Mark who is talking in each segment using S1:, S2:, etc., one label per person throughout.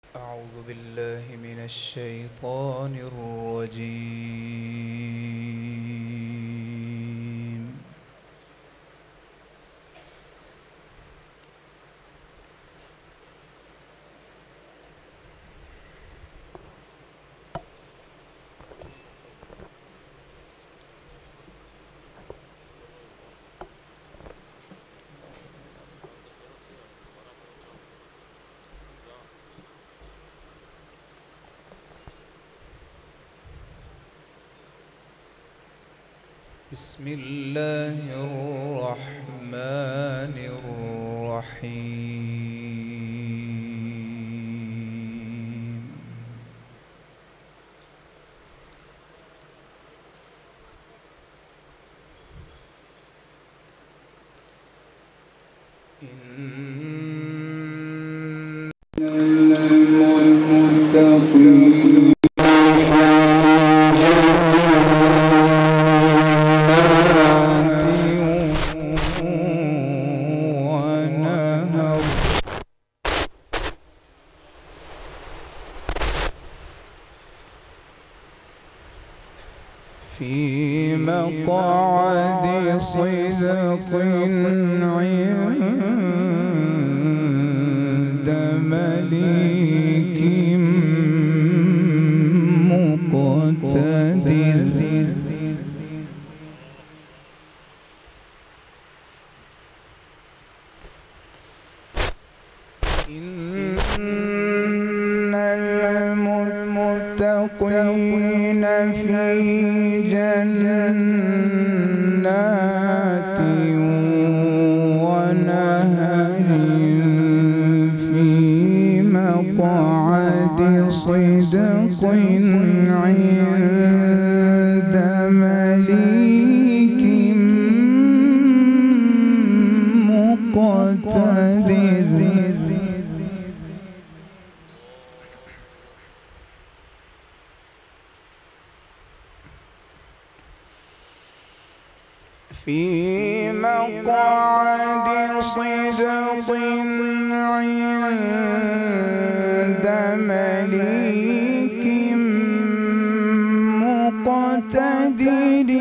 S1: أعوذ بالله من الشيطان الرجيم. بسم الله الرحمن الرحيم. إن المتقين في مقعد صدق عند مليك مقتدر. إن المتقين في جنات ونهر في مقعد صدق عند مليك مقتدر. في مقعد صدق عند مليك مقتدر.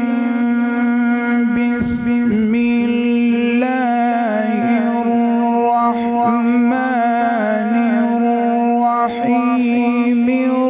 S1: بسم الله الرحمن الرحيم.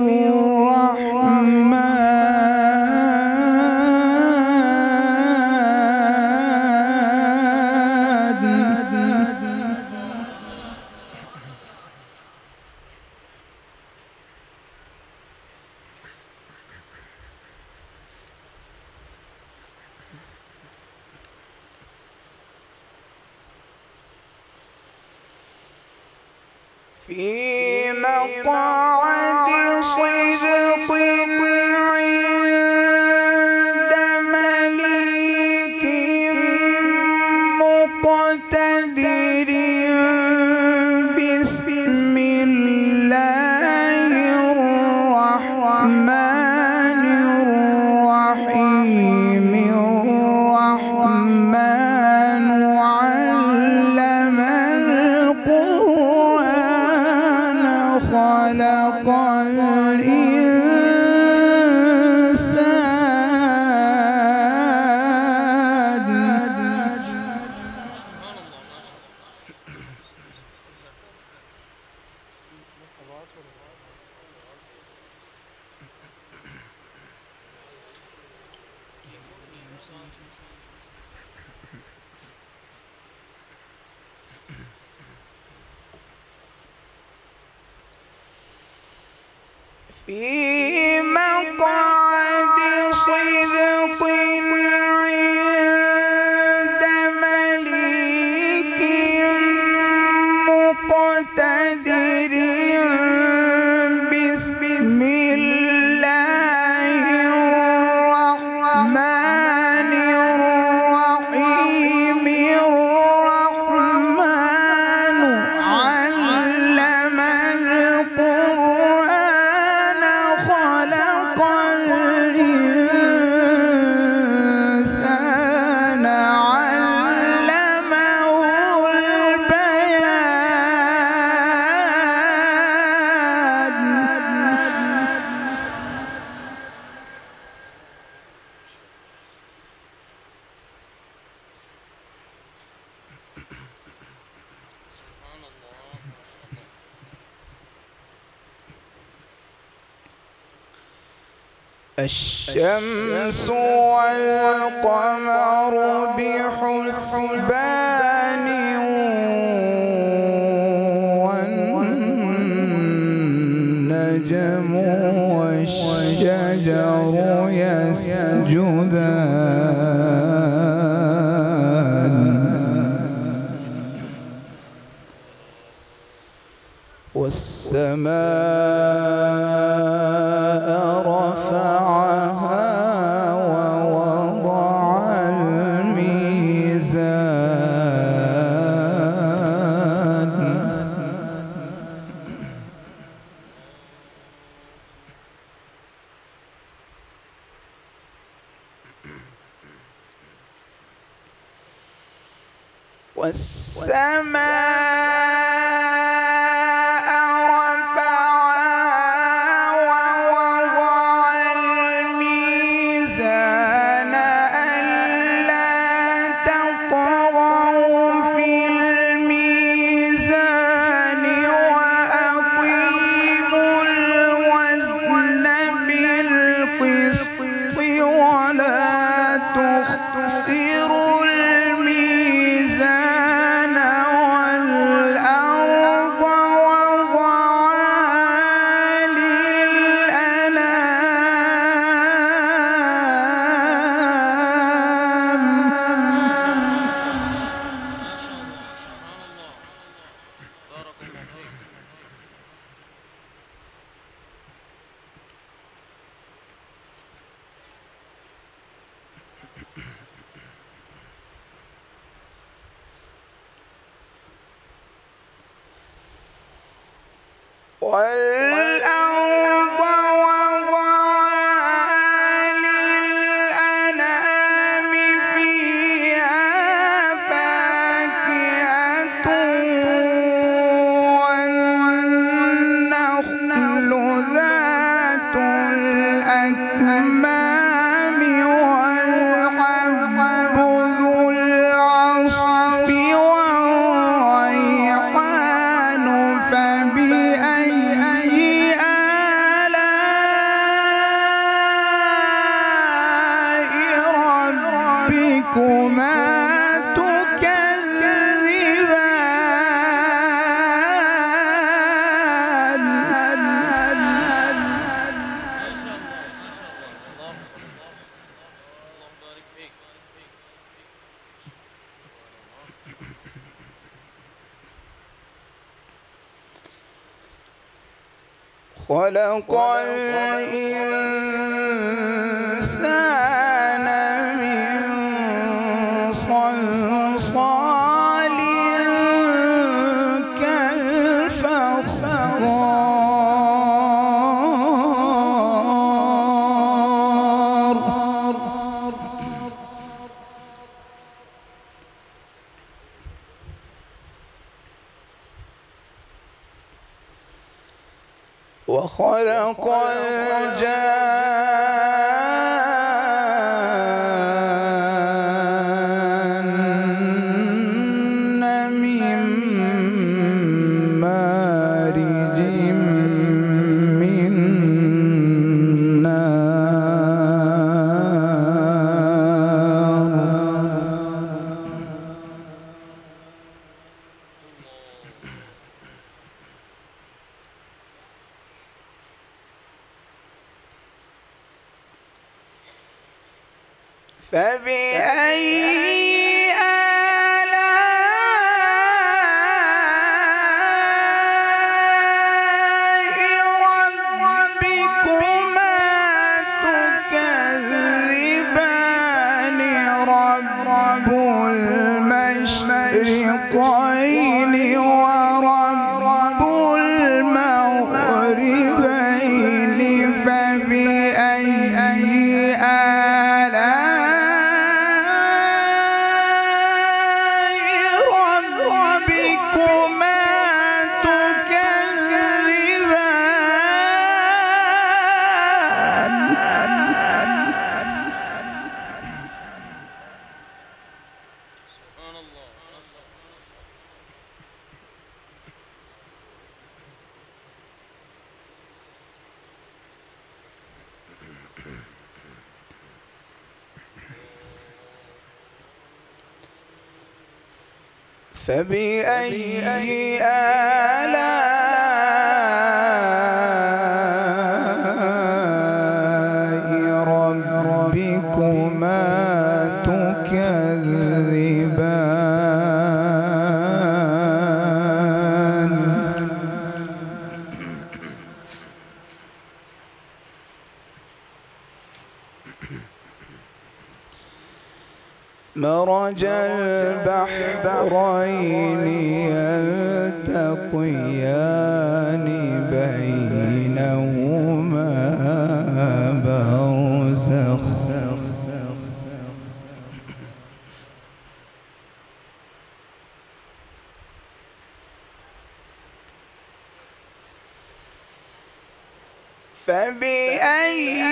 S1: في مقعد صدق عند مليك مقتدر. بسم الله الرحمن الرحيم. الرحمن علم القرآن خلق الإنسان. في مقعد صدق عند مليك مقتدر. بسم الله الرحمن الرحيم. الرحمن علم القرآن خلق الشمس والقمر بحسبان والنجم والشجر يسجدان والسماء رفعها ووضع الميزان والأرض وضعها للأنام فيها فاكهة والنخل ذات الأكمام والحب ذو العصف والريحان فبأي ربكما تكذبان خلق الإنسان من صلصال كالفخار وخلق الجان من مارج من نار فبأي آلاء ربكما تكذبان رب المشرقين ورب المغربين فبأي آلاء فبأي آلاء ربكما تكذبان مرج البحرين يلتقيان بينهما برزخ فبأي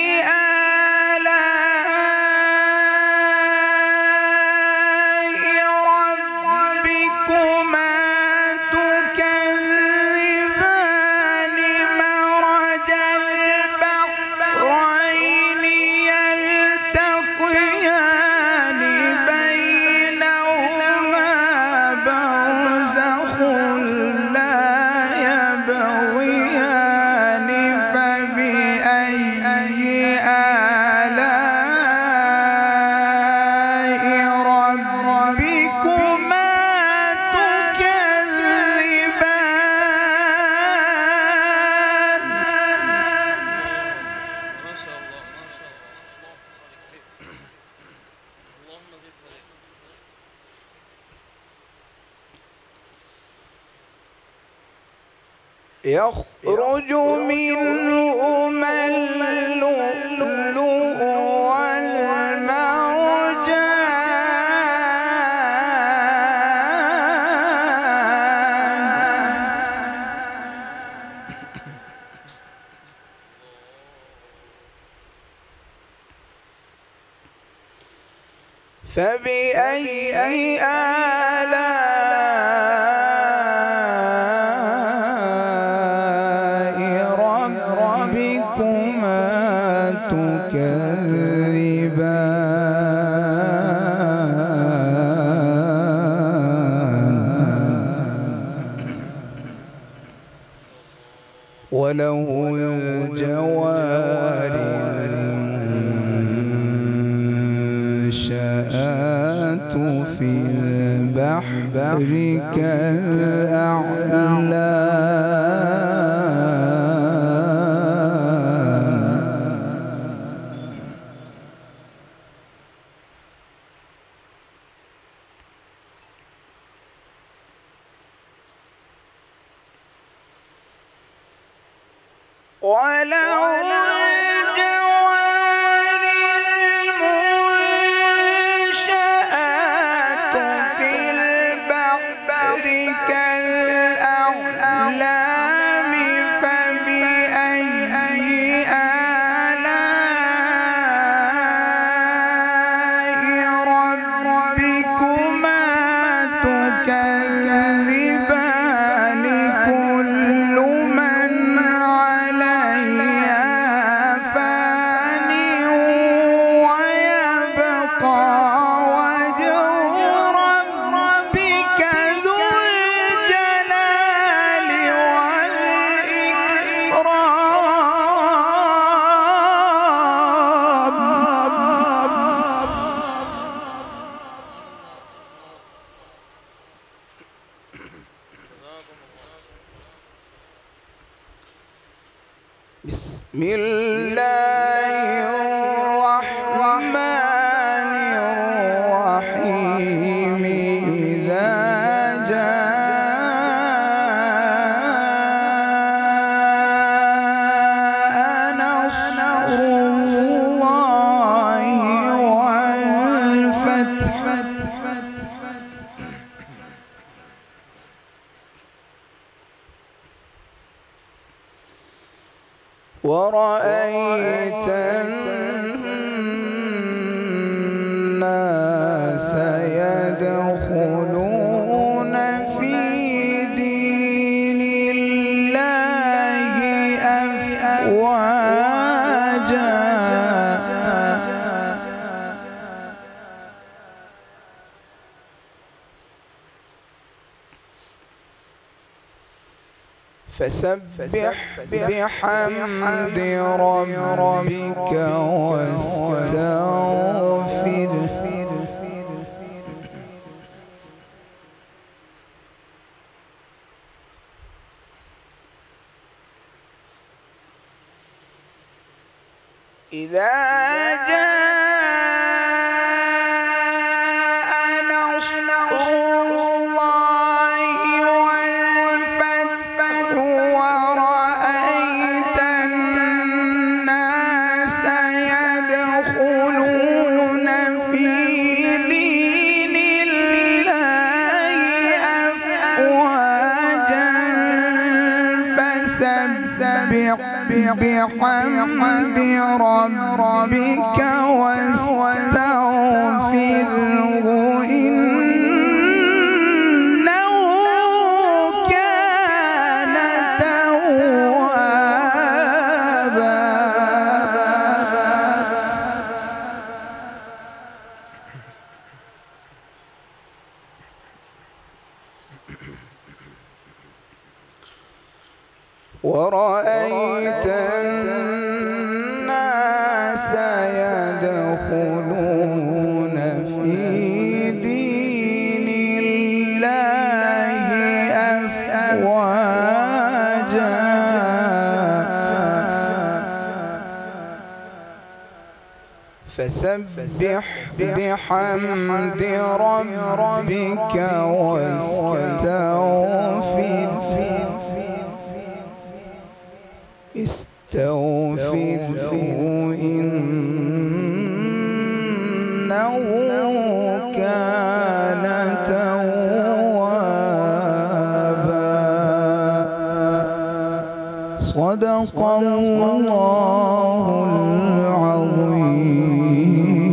S1: يخرج منهما اللؤلؤ والمرجان فبأي آلاء ربكما تكذبان وله الجوار المنشآت في البحر كالأعلام وله الجوار المنشآت في البحر كالأعلام فبأي آلاء ربكما تكذبان كل من عليها فان ويبقى وجه ربك ذو الجلال والإكرام بسم الله الرحمن الرحيم إذا جاء نصر الله والفتح ورأيت الناس يدخلون في دين الله أفواجا فسبح بحمد ربك واستغفره إذا جاء نصر الله والفتح ورأيت الناس يدخلون في دين الله أفواجا فسبح بحمد ربك واستغفره إنه كان توابا. ورأيت الناس يدخلون في دين الله أفواجا فسبح بحمد ربك واستغفره إنه كان توابا. صدق الله العظيم.